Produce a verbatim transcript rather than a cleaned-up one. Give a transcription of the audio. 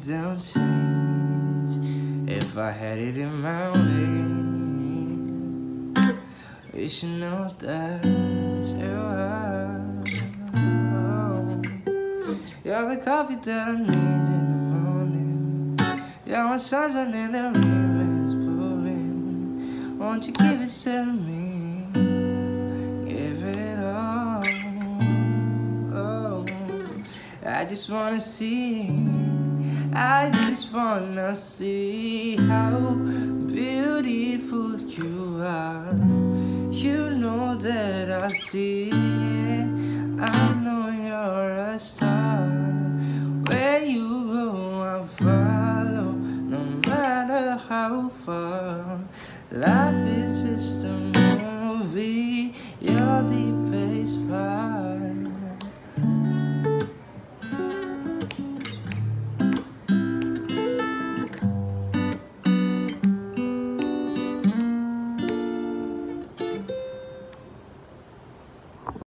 don't change if I had it in my way. You should know that you are. You're the coffee that I need in the morning. You're my sunshine in the rain when it's pouring. Won't you give it to me? Give it all. Oh, I just wanna see. I just wanna see how beautiful you are. You know that I see it. I know you're a star. Where you go, I'll follow, no matter how far. Life is just a movie, you're the best part.